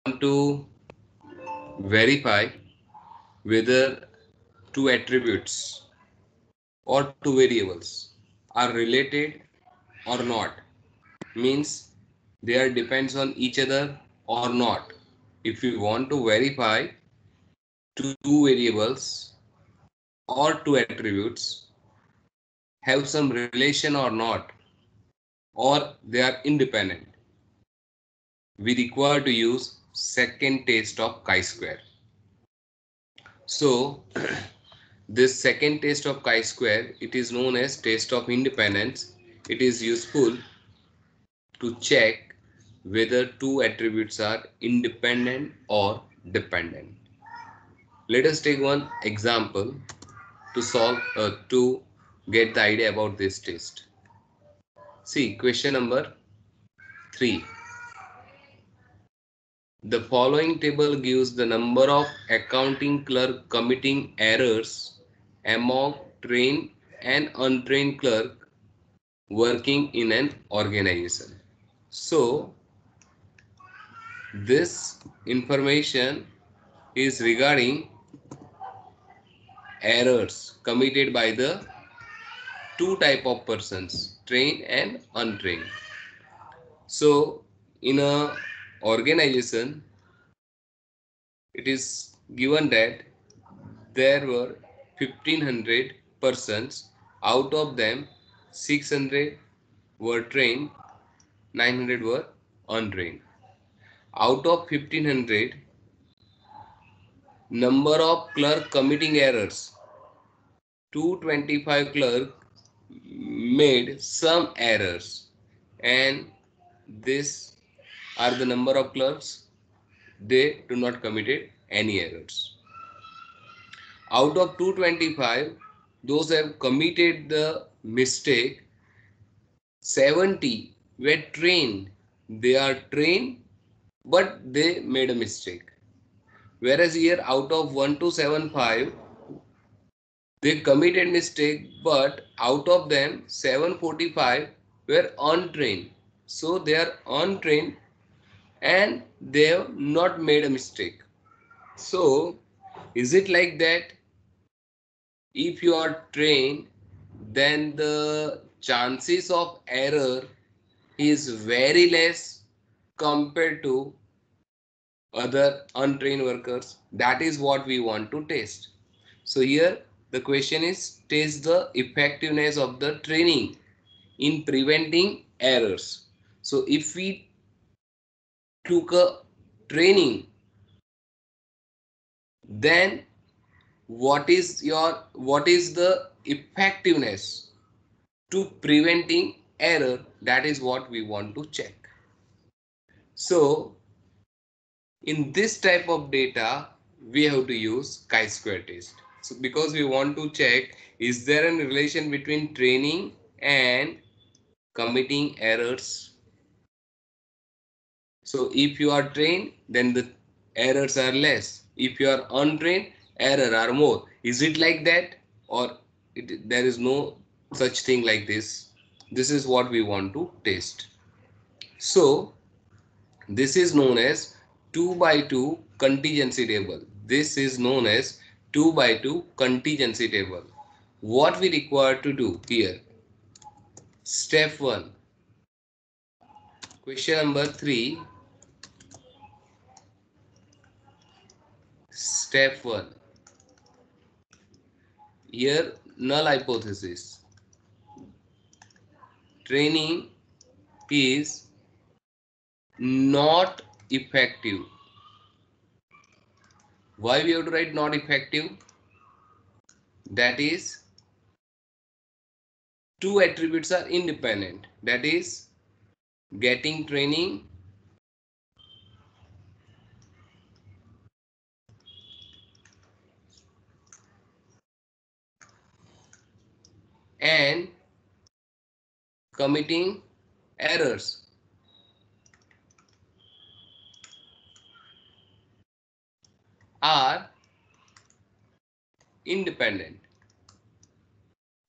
to verify whether two attributes or two variables are related or not, means they are depends on each other or not. If we want to verify two variables or two attributes have some relation or not, or they are independent, we require to use second test of chi-square. So this second test of chi-square, it is known as test of independence. It is useful to check whether two attributes are independent or dependent. Let us take one example to solve to get the idea about this test. See question number 3. The following table gives the number of accounting clerk committing errors among trained and untrained clerk working in an organization. So this information is regarding errors committed by the two type of persons, trained and untrained. So in a organization, it is given that there were 1500 persons, out of them 600 were trained, 900 were untrained. Out of 1500, number of clerk committing errors, 225 clerk made some errors, and this are the number of clerks, they do not committed any errors. Out of 225, those have committed the mistake, 70 were trained. They are trained, but they made a mistake. Whereas here out of 1275, they committed mistake, but out of them 745 were untrained. So they are untrained and they have not made a mistake. So is it like that? If you are trained, then the chances of error is very less compared to other untrained workers. That is what we want to test. So here the question is, test the effectiveness of the training in preventing errors. So if we took a training, then what is the effectiveness to preventing error? That is what we want to check. So in this type of data, we have to use chi-square test. So because we want to check, is there a relation between training and committing errors? So if you are trained, then the errors are less. If you are untrained, error are more. Is it like that, or there is no such thing like this? This is what we want to test. So this is known as 2 by 2 contingency table. This is known as 2 by 2 contingency table. What we require to do here? Step 1. Question number 3. Step 1. Here null hypothesis. Training is not effective. Why we have to write not effective? That is, two attributes are independent. That is, getting training and committing errors are independent.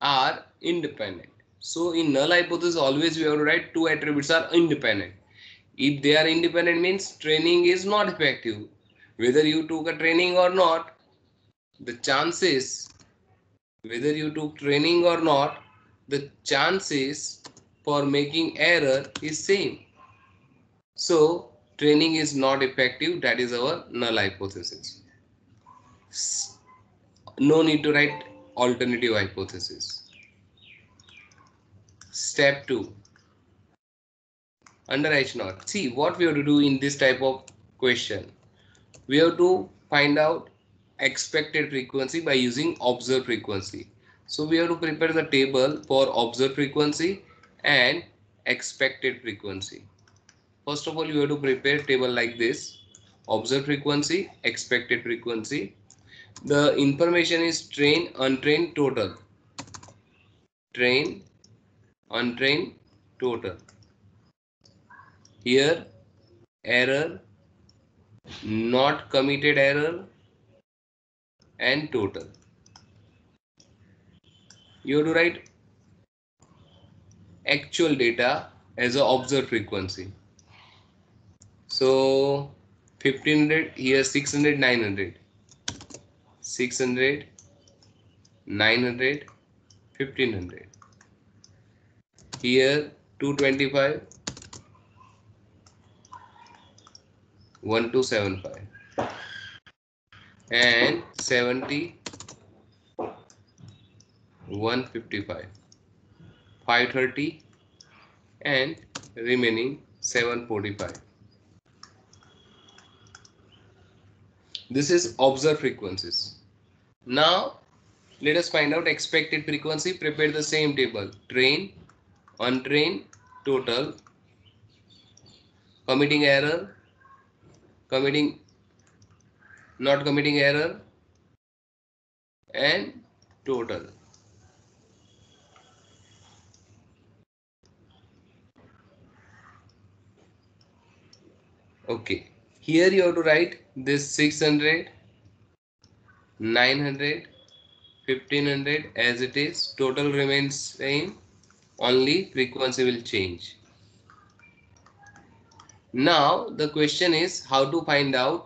So in null hypothesis, always we have to write two attributes are independent. If they are independent means training is not effective. Whether you took a training or not, the chances, whether you took training or not, the chances for making error is same. So training is not effective. That is our null hypothesis. No need to write alternative hypothesis. Step 2. Under H0. See what we have to do in this type of question. We have to find out expected frequency by using observed frequency. So we have to prepare the table for observed frequency and expected frequency. First of all, you have to prepare table like this: observed frequency, expected frequency. The information is train, untrained, total. Train, untrained, total. Here error, not committed error, and total. You have to write actual data as a observed frequency. So 1500, here 600, 900, 600, 900, 1500. Here 225, 1275, and 70, 155, 530, and remaining 745. This is observed frequencies. Now let us find out expected frequency. Prepare the same table: train, untrained, total, committing error, committing, not committing error, and total. Okay, here you have to write this 600, 900, 1500 as it is. Total remains same, only frequency will change. Now the question is how to find out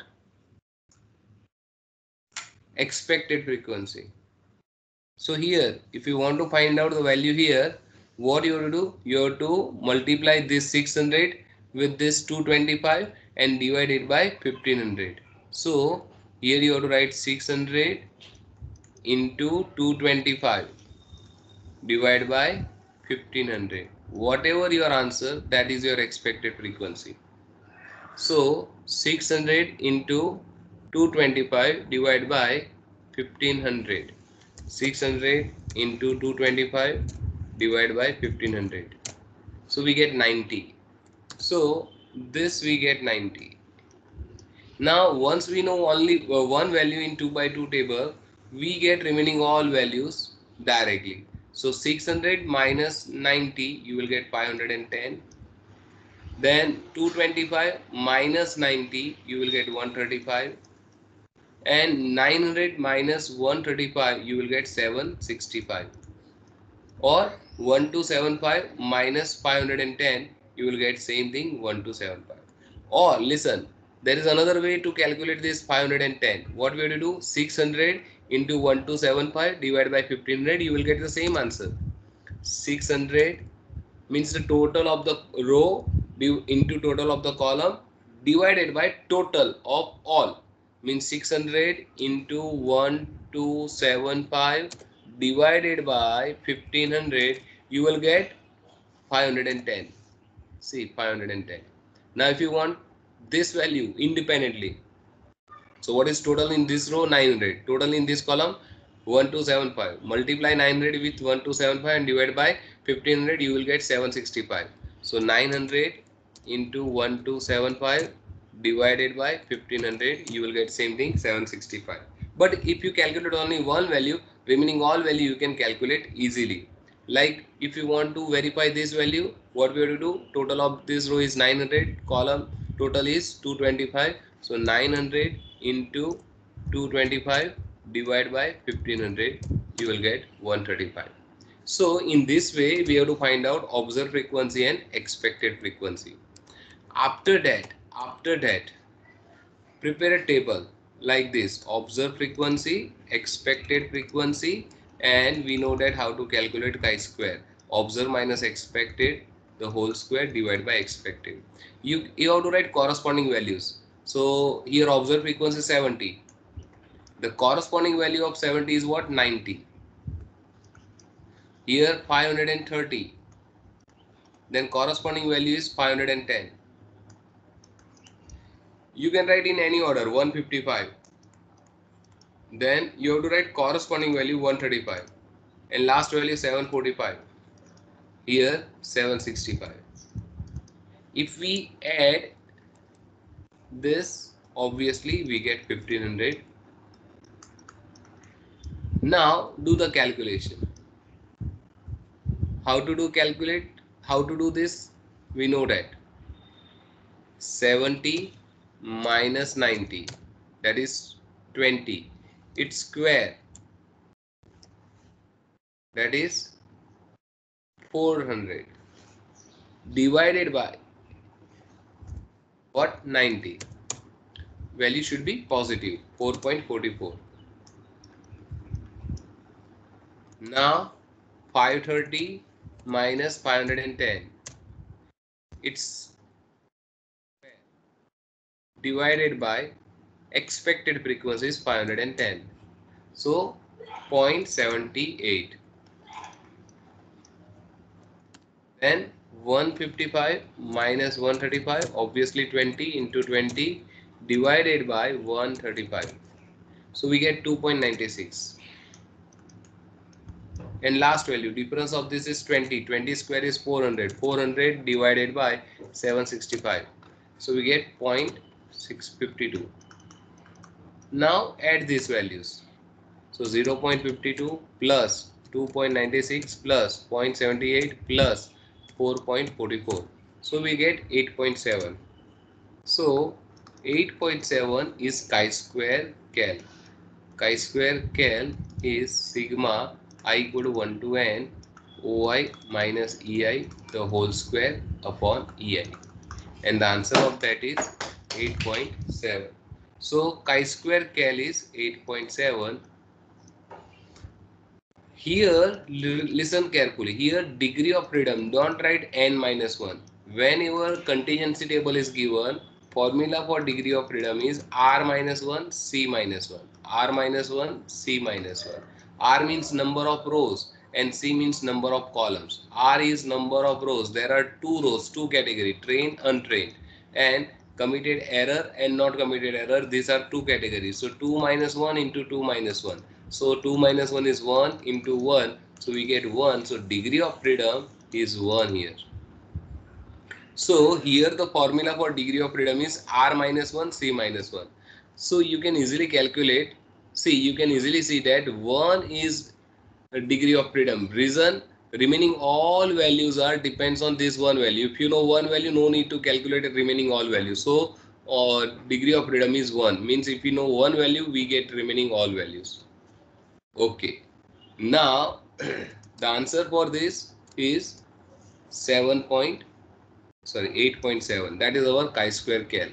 expected frequency. So here, if you want to find out the value here, what you have to do? You have to multiply this 600 with this 225 and divide it by 1500. So here you have to write 600 into 225 divided by 1500. Whatever your answer, that is your expected frequency. So 600 into 225 divided by 1500. 600 into 225 divided by 1500. So we get 90. So this we get 90. Now once we know only one value in 2 by 2 table, we get remaining all values directly. So 600 minus 90, you will get 510. Then 225 minus 90, you will get 135. And 900 minus 135, you will get 765. Or 1275 minus 510, you will get same thing, 1275. Or listen, there is another way to calculate this 510. What we have to do? 600 into 1275 divided by 1500, you will get the same answer. 600 means the total of the row into total of the column divided by total of all, means 600 into 1275 divided by 1500, you will get 510. See, 510. Now if you want this value independently, so what is total in this row? 900. Total in this column? 1275. Multiply 900 with 1275 and divide by 1500, you will get 765. So 900 into 1275 divided by 1500, you will get same thing, 765. But if you calculate only one value, remaining all value you can calculate easily. Like if you want to verify this value, what we have to do? Total of this row is 900, column total is 225. So 900 into 225 divided by 1500, you will get 135. So in this way we have to find out observed frequency and expected frequency. After that, prepare a table like this: observed frequency, expected frequency, and we know that how to calculate chi-square. Observed minus expected, the whole square divided by expected. You have to write corresponding values. So here observed frequency 70. The corresponding value of 70 is what? 90. Here 530. Then corresponding value is 510. You can write in any order. 155. Then you have to write corresponding value 135. And last value 745. Here 765. If we add this, obviously we get 1500. Now do the calculation. How to do this? We know that 70 minus 90, that is 20. Its square, that is 400, divided by what? 90. Value should be positive, 4.44. Now 530 minus 510, it's divided by expected frequency is 510. So 0.78. Then 155 minus 135, obviously 20 into 20 divided by 135. So we get 2.96. And last value, difference of this is 20. 20 square is 400. 400 divided by 765. So we get 0.652. Now add these values. So 0.52 plus 2.96 plus 0.78 plus 4.44. So we get 8.7. So 8.7 is chi-square cal. Chi-square cal is sigma I equal to 1 to n OI minus EI the whole square upon EI. And the answer of that is 8.7. So chi-square cal is 8.7. Here, listen carefully. Here, degree of freedom, don't write n minus 1. When your contingency table is given, formula for degree of freedom is r minus 1, c minus 1. R minus 1, c minus 1. R means number of rows and c means number of columns. R is number of rows. There are two rows, two categories, trained, untrained, and committed error and not committed error. These are two categories. So 2 minus 1 into 2 minus 1. So 2 minus 1 is 1 into 1. So we get 1. So degree of freedom is 1 here. So here the formula for degree of freedom is r minus 1, c minus 1. So you can easily calculate. See, you can easily see that 1 is a degree of freedom. Reason, remaining all values are depends on this one value. If you know one value, no need to calculate the remaining all values. So degree of freedom is 1. Means if you know one value, we get remaining all values. Okay. Now the answer for this is 8.7. That is our chi-square cal.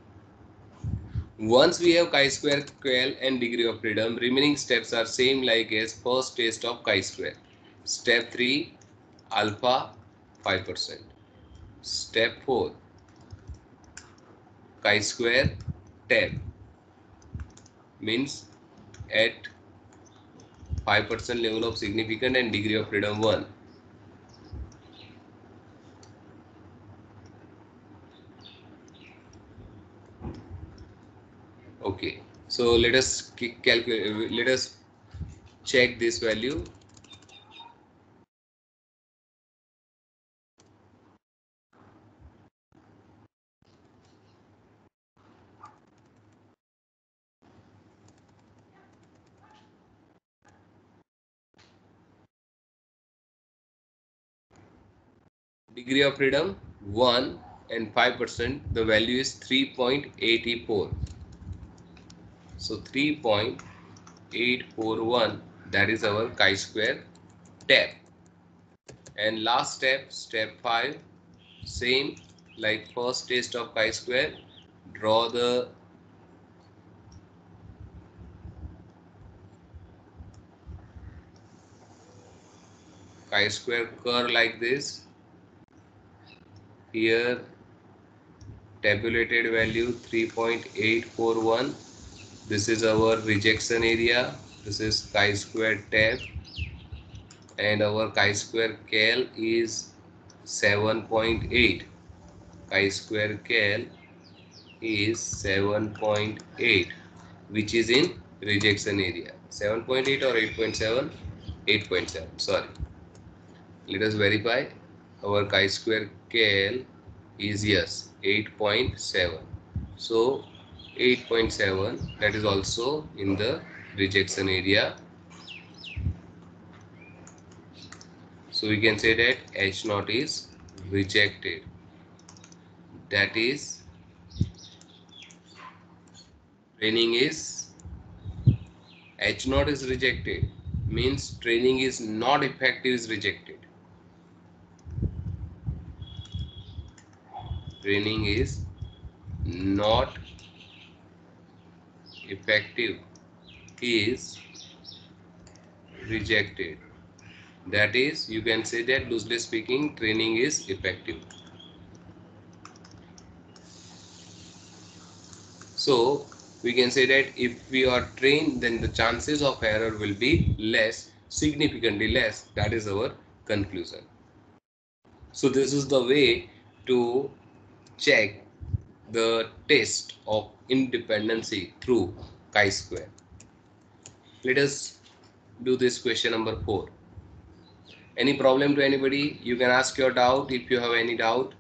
Once we have chi-square cal and degree of freedom, remaining steps are same like as first test of chi-square. Step 3, alpha 5%. Step 4, chi-square tab, means at 5% level of significant and degree of freedom 1. Okay, so let us calculate. Let us check this value. Degree of freedom 1 and 5%. The value is 3.84. So 3.841. That is our chi-square tab. And last step, step 5, same like first test of chi-square, draw the chi-square curve like this. Here tabulated value 3.841. This is our rejection area. This is chi-square tab, and our chi-square cal is 7.8. Chi-square cal is 7.8, which is in rejection area. 7.8 or 8.7? 8.7, sorry. Let us verify. Our chi-square cal is, yes, 8.7. So 8.7, that is also in the rejection area. So we can say that H naught is rejected. That is, training is, H naught is rejected, means training is not effective is rejected. Training is not effective is rejected. That is, you can say that loosely speaking, training is effective. So we can say that if we are trained, then the chances of error will be less, significantly less. That is our conclusion. So this is the way to check the test of independency through chi-square. Let us do this question number 4. Any problem to anybody? You can ask your doubt if you have any doubt.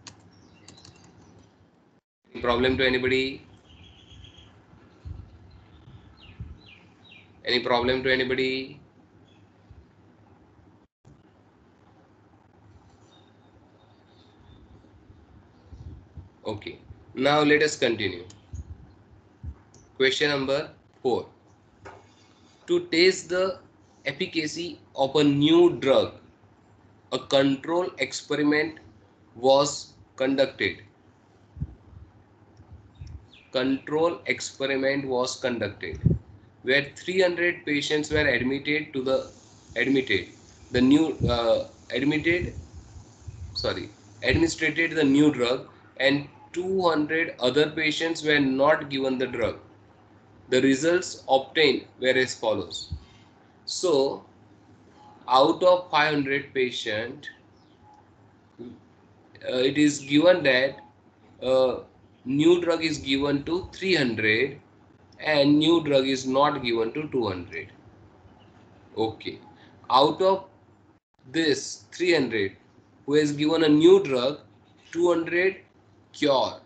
Any problem to anybody? Any problem to anybody? Okay. Now let us continue. Question number 4. To test the efficacy of a new drug, a control experiment was conducted. Control experiment was conducted where 300 patients were admitted to the administered the new drug, and 200 other patients were not given the drug. The results obtained were as follows. So out of 500 patients, it is given that new drug is given to 300 and new drug is not given to 200. Okay. Out of this 300 who is given a new drug, 200 cure.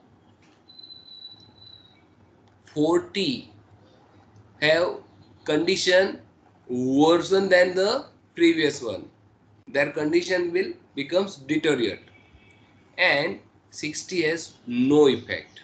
40 have condition worsen than the previous one. Their condition will becomes deteriorate, and 60 has no effect.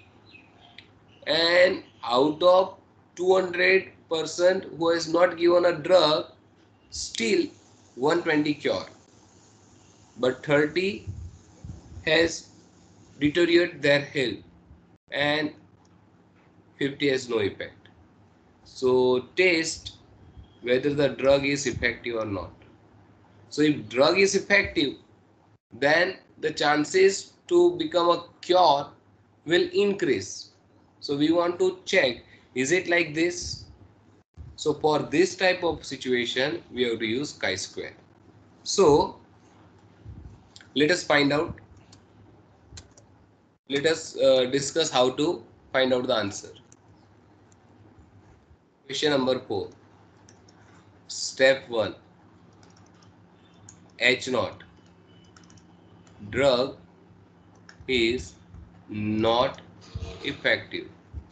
And out of 200% who has not given a drug, still 120 cure, but 30 has deteriorated their health and 50 has no effect. So test whether the drug is effective or not. So if drug is effective, then the chances to become a cure will increase. So we want to check, is it like this? So for this type of situation, we have to use chi-square. So let us find out. Let us discuss how to find out the answer. Question number 4. Step 1. H naught. Drug is not effective.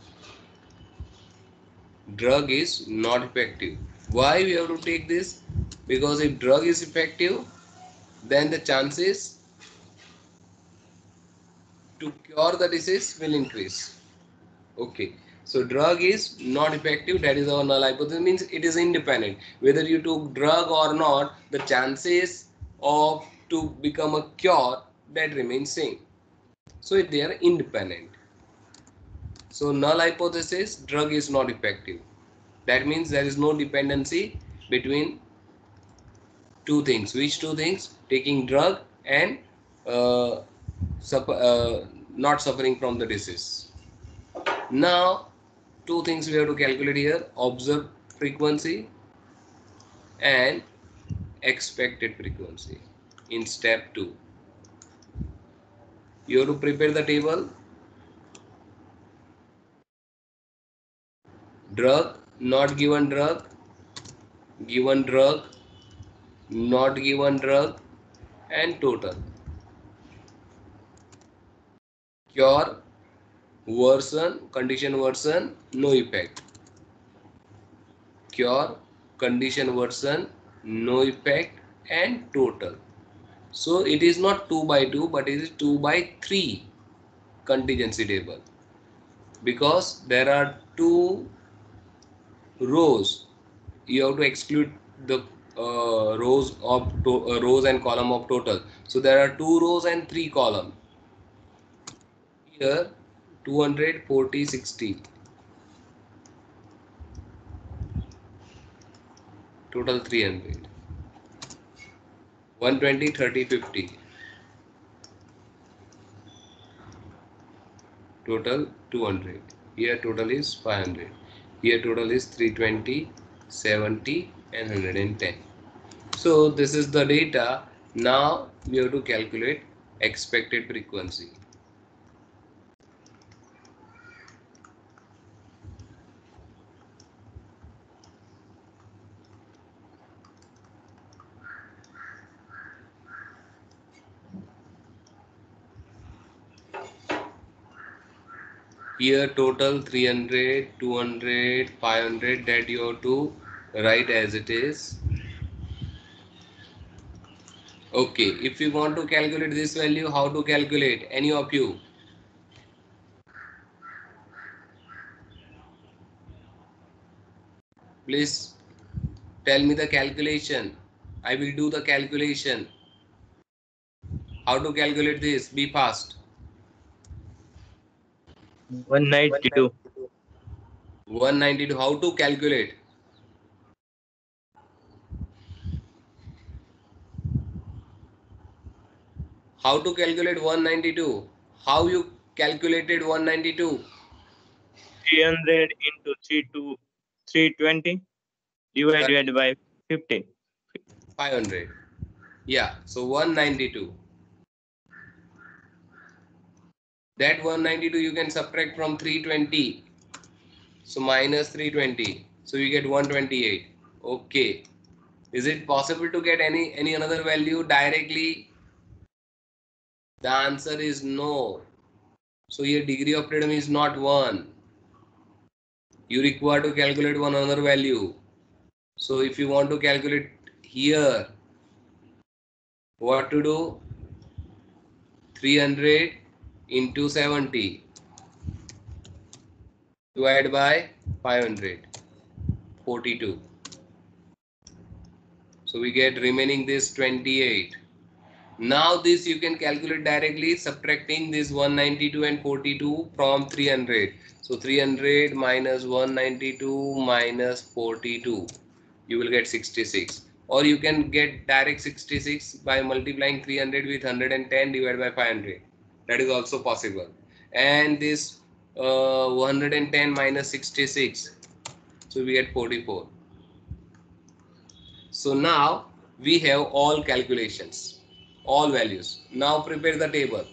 Drug is not effective. Why we have to take this? Because if drug is effective, then the chances to cure the disease will increase. Okay. So drug is not effective. That is our null hypothesis. Means it is independent. Whether you took drug or not, the chances of to become a cure that remains same. So they are independent. So null hypothesis, drug is not effective. That means there is no dependency between two things. Which two things? Taking drug and uh, not suffering from the disease. Now, two things we have to calculate here: observed frequency and expected frequency. In step 2, you have to prepare the table. Drug, not given drug, given drug, not given drug, and total. Cure, worsen, condition worsen, no effect. Cure, condition worsen, no effect, and total. So it is not 2 by 2, but it is 2 by 3 contingency table, because there are two rows. You have to exclude the rows and column of total. So there are 2 rows and 3 column. Here 200, 40, 60. Total 300. 120, 30, 50. Total 200. Here total is 500. Here total is 320, 70 and 110. So this is the data. Now we have to calculate expected frequency. Here total 300, 200, 500, that you have to write as it is. Okay, if you want to calculate this value, how to calculate? Any of you? Please tell me the calculation. I will do the calculation. How to calculate this? Be fast. 192. 192. How to calculate? How to calculate 192? How you calculated 192? 300 into 320 divided by 15. 500. Yeah, so 192. That 192 you can subtract from 320. So minus 320. So you get 128. Okay. Is it possible to get any another value directly? The answer is no. So your degree of freedom is not 1. You require to calculate one another value. So if you want to calculate here, what to do? 300 into 70 divided by 500, 42. So we get remaining this 28. Now this you can calculate directly subtracting this 192 and 42 from 300. So 300 minus 192 minus 42. You will get 66. Or you can get direct 66 by multiplying 300 with 110 divided by 500. That is also possible. And this 110 minus 66. So we get 44. So now we have all calculations, all values. Now prepare the table.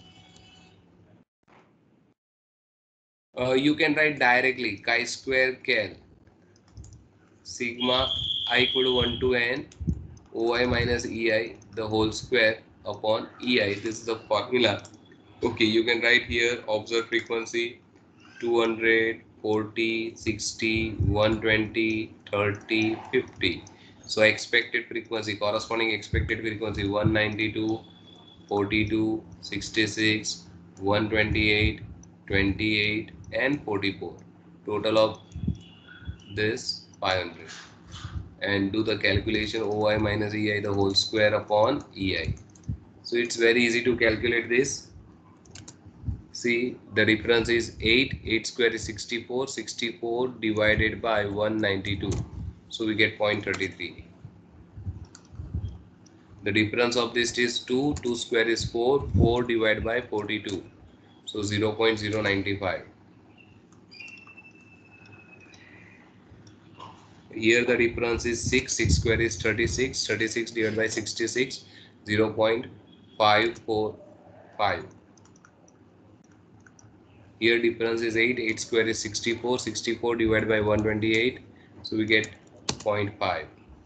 You can write directly chi-square cal sigma I equal to 1 to n oi minus ei the whole square upon ei. This is the formula. Okay, you can write here observed frequency 200, 40, 60, 120, 30, 50. So expected frequency, corresponding expected frequency 192, 42, 66, 128, 28 and 44. Total of this 500. And do the calculation oi minus ei the whole square upon ei. So it's very easy to calculate this. See, the difference is 8. 8 square is 64. 64 divided by 192. So we get 0.33. The difference of this is 2. 2 square is 4. 4 divided by 42. So 0.095. Here the difference is 6. 6 square is 36. 36 divided by 66. 0.545. Here difference is 8. 8 square is 64. 64 divided by 128. So we get 0.5.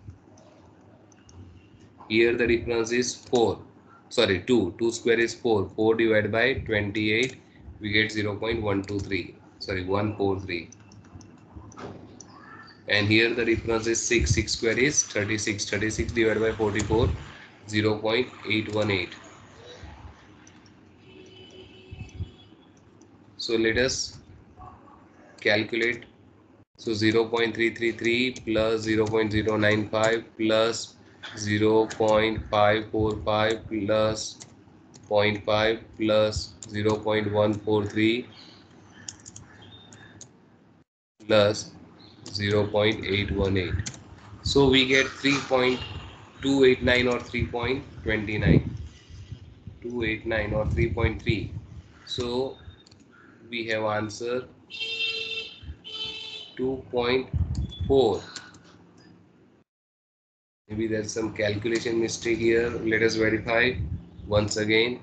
Here the difference is 4. Sorry, 2. 2 square is 4. 4 divided by 28. We get 0.123. Sorry, 143. And here the difference is 6. 6 square is 36. 36 divided by 44. 0.818. So let us calculate. So 0.333 plus 0.095 plus 0.545 plus 0.5 plus 0.143 plus 0.818. So we get 3.289 or 3.29. 289 or 3.3. So we have answer 2.4. Maybe there's some calculation mistake here. Let us verify once again.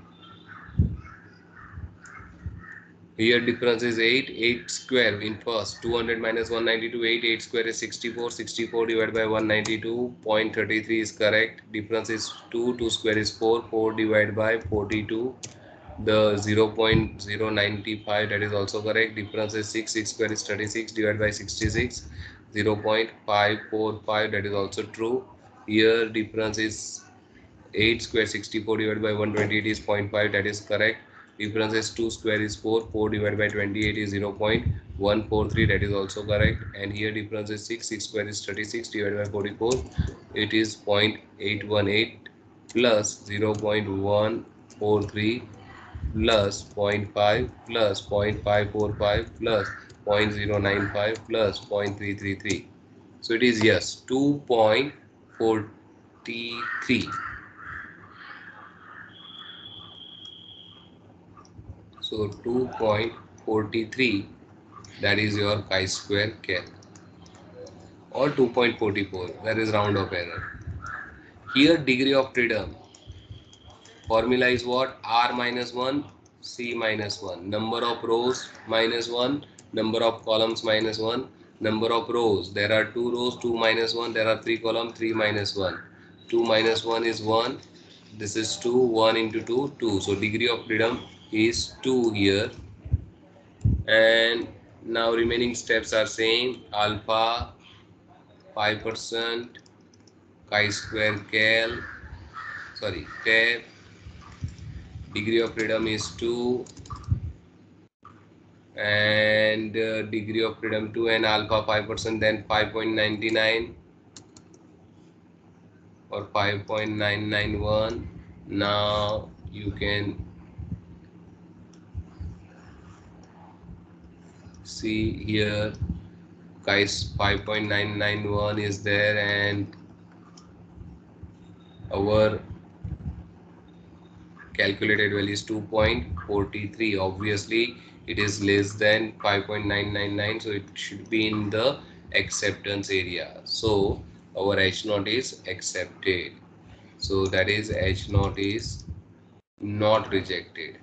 Here difference is 8. 8 square in first. 200 minus 192. 8. 8 square is 64. 64 divided by 192. 0.33 is correct. Difference is 2. 2 square is 4. 4 divided by 42. The 0.095, that is also correct. Difference is 6. 6 square is 36 divided by 66. 0.545, that is also true. Here difference is 8 square 64 divided by 128 is 0.5, that is correct. Difference is 2 square is 4. 4 divided by 28 is 0.143, that is also correct. And here difference is 6. 6 square is 36 divided by 44. It is 0.818 plus 0.143 plus 0.5 plus 0.545 plus 0.095 plus 0.333. So it is yes, 2.43. So 2.43, that is your chi-square Kel, or 2.44, that is round of error. Here degree of freedom formula is what? R minus 1, C minus 1. Number of rows minus 1, number of columns minus 1. Number of rows, there are 2 rows, 2 minus 1. There are 3 columns, 3 minus 1. 2 minus 1 is 1. This is 2. 1 into 2, 2. So degree of freedom is 2 here. And now remaining steps are same. Alpha 5%, chi-square Kel, sorry, tab. Degree of freedom is 2, and degree of freedom 2 and alpha 5%, then 5.99 or 5.991. Now you can see here guys, 5.991 is there, and our calculated value is 2.43. Obviously it is less than 5.999, so it should be in the acceptance area. So our H0 is accepted. So that is H0 is not rejected,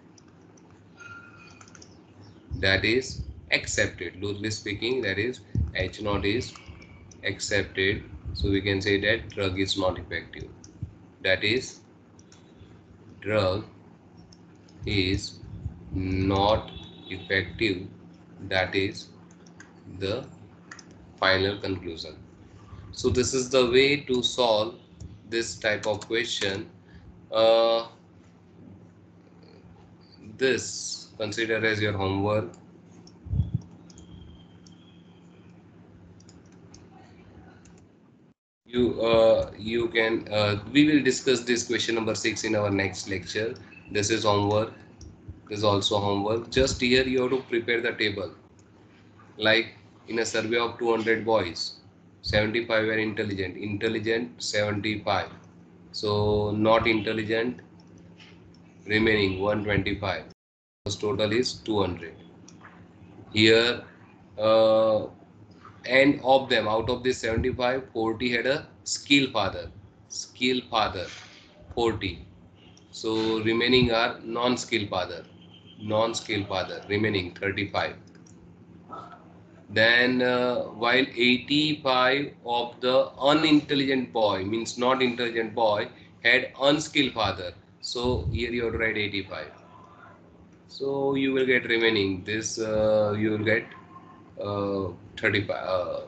that is accepted. Loosely speaking, that is H0 is accepted. So we can say that drug is not effective. That is drug is not effective. That is the final conclusion. So this is the way to solve this type of question. This consider as your homework. You can we will discuss this question number 6 in our next lecture. This is homework. This is also homework. Just here you have to prepare the table. Like in a survey of 200 boys, 75 were intelligent. Intelligent 75. So not intelligent remaining 125. Total is 200. Here and of them, out of this 75, 40 had a skill father. Skill father 40. So remaining are non-skill father. Non-skill father remaining 35. Then while 85 of the unintelligent boy, means not intelligent boy, had unskilled father. So here you have to write 85. So you will get remaining this, you will get 35,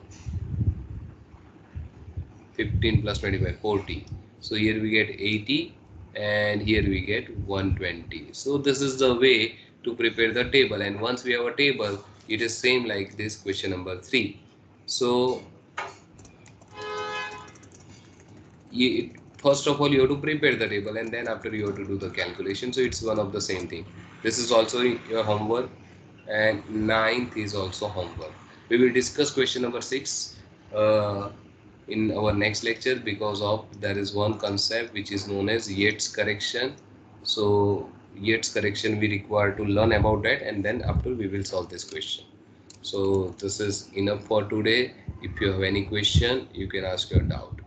15 plus 25, 40. So here we get 80 and here we get 120. So this is the way to prepare the table, and once we have a table, it is same like this question number 3. So first of all you have to prepare the table, and then after you have to do the calculation. So it's one of the same thing. This is also your homework, and 9th is also homework. We will discuss question number 6 in our next lecture, because of there is one concept which is known as Yates correction. So Yates correction we require to learn about that, and then after we will solve this question. So this is enough for today. If you have any question, you can ask your doubt.